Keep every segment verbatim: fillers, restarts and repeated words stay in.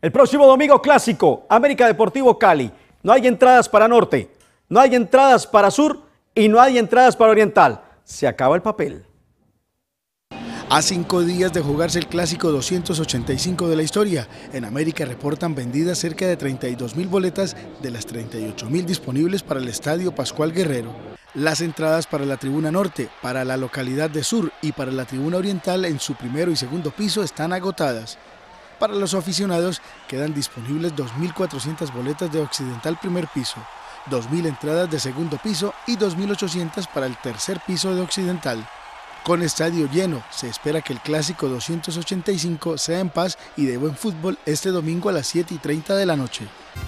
El próximo domingo clásico, América Deportivo Cali. No hay entradas para norte, no hay entradas para sur y no hay entradas para oriental. Se acaba el papel. A cinco días de jugarse el clásico doscientos ochenta y cinco de la historia, en América reportan vendidas cerca de treinta y dos mil boletas de las treinta y ocho mil disponibles para el Estadio Pascual Guerrero. Las entradas para la tribuna norte, para la localidad de sur y para la tribuna oriental en su primero y segundo piso están agotadas. Para los aficionados quedan disponibles dos mil cuatrocientas boletas de occidental primer piso, dos mil entradas de segundo piso y dos mil ochocientas para el tercer piso de occidental. Con estadio lleno, se espera que el clásico doscientos ochenta y cinco sea en paz y de buen fútbol este domingo a las siete y treinta de la noche.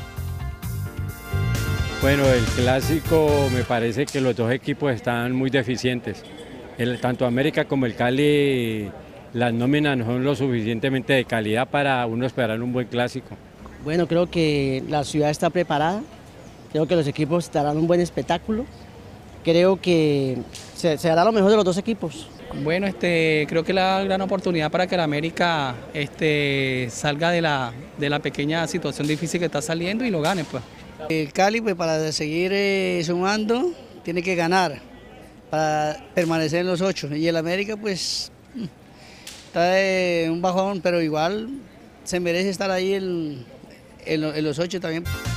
Bueno, el clásico me parece que los dos equipos están muy deficientes. El, tanto América como el Cali, las nóminas no son lo suficientemente de calidad para uno esperar un buen clásico. Bueno, creo que la ciudad está preparada, creo que los equipos darán un buen espectáculo. Creo que se, se hará lo mejor de los dos equipos. Bueno, este, creo que es la gran oportunidad para que la América este, salga de la, de la pequeña situación difícil que está saliendo y lo gane, pues. El Cali, pues, para seguir eh, sumando, tiene que ganar para permanecer en los ocho. Y el América, pues, está de un bajón, pero igual se merece estar ahí en, en, en los ocho también.